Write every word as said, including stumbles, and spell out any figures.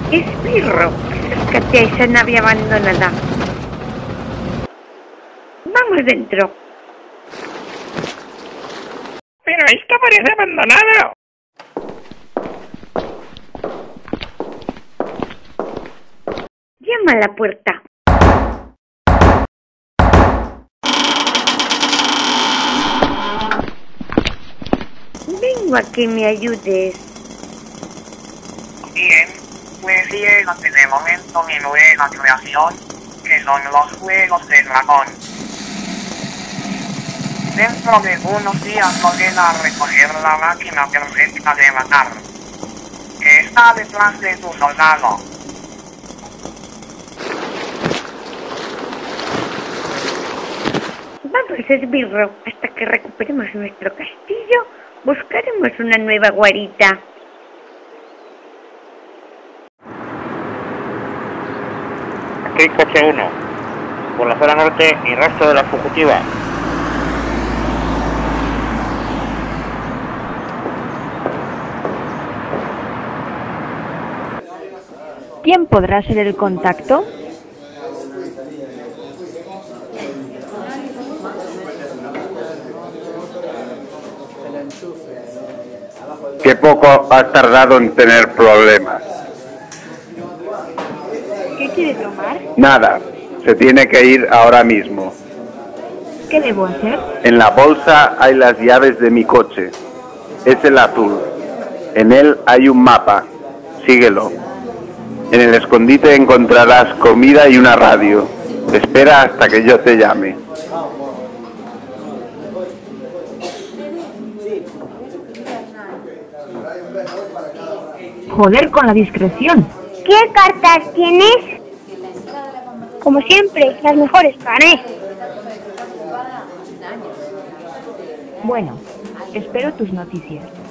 Esbirro, acércate a esa nave abandonada. Vamos dentro. Pero esto parece abandonado. Llama a la puerta. Vengo a que me ayudes. Bien, pues llévate de momento mi nueva creación, que son los juegos del dragón. Dentro de unos días volverá a recoger la máquina perfecta de matar, que está detrás de tu soldado. Vamos, Esbirro, hasta que recuperemos nuestro castillo, buscaremos una nueva guarita. Aquí coche uno, por la zona norte y rastro de la fugitiva. ¿Quién podrá ser el contacto? Qué poco has tardado en tener problemas. ¿Qué quiere tomar? Nada, se tiene que ir ahora mismo. ¿Qué debo hacer? En la bolsa hay las llaves de mi coche. Es el azul. En él hay un mapa. Síguelo. En el escondite encontrarás comida y una radio. Espera hasta que yo te llame. Joder con la discreción. ¿Qué cartas tienes? Como siempre, las mejores gané. Bueno, espero tus noticias.